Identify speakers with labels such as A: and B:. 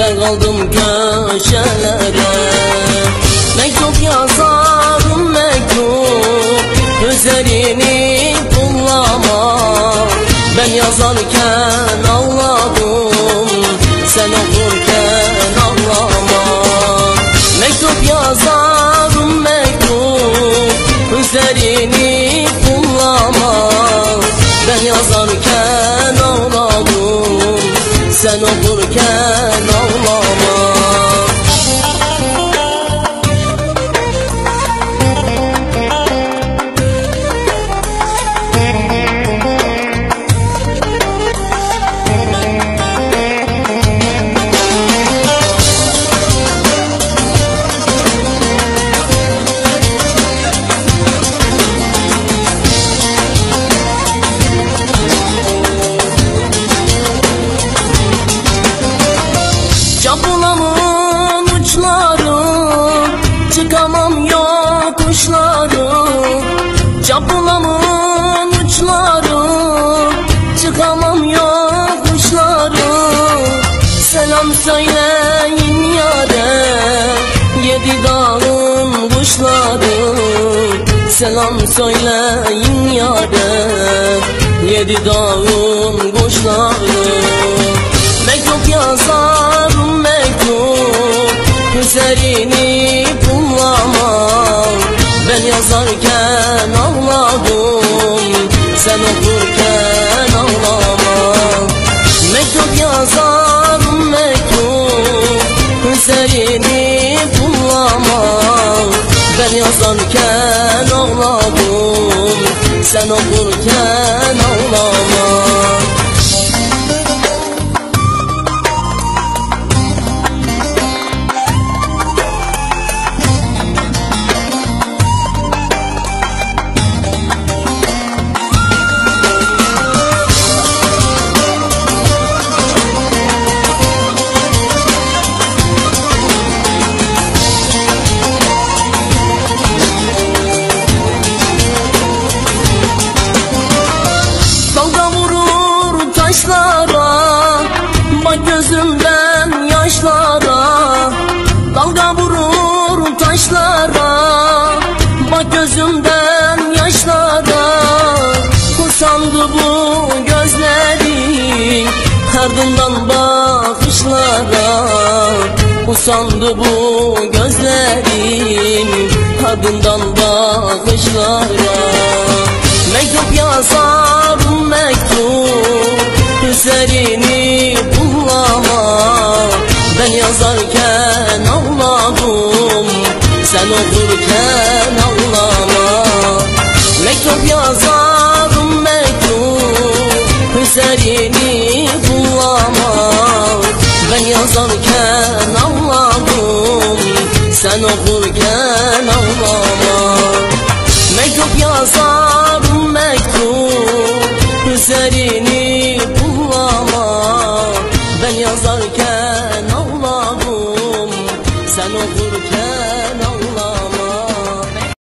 A: kaldım köşelere. Mektup yazarım mektup, üzerini bullama. Ben yazarken ağladım, sen okurken ağlama. Mektup yazarım mektup, üzerini bullama. Ben yazarken ağladım, sen okurken ağlama. Capılamın uçları, çıkamam yokuşları. Capılamın uçları, çıkamam yokuşları. Selam söyleyin yâre, yedi dağın kuşları. Selam söyleyin yâre, yedi dağın kuşları. Mektup yazarım mektup, üzerini bullama. Ben yazarken ağladım, sen okurken ağlama. Mektup yazarım mektup, üzerini bullama. Ben yazarken ağladım, sen okurken ağlama. Bak gözümden yaşlara, dalga vurur taşlara. Bak gözümden yaşlara, kusandı bu gözlerin ardından bakışlara. Kusandı bu gözlerin ardından bakışlara. Mektup yazarım mektup, üzerini bullama. Ben yazarken ağladım, sen okurken ağlama. Mektup yazarım mektup, üzerini bullama. Ben yazarken ağladım, sen okurken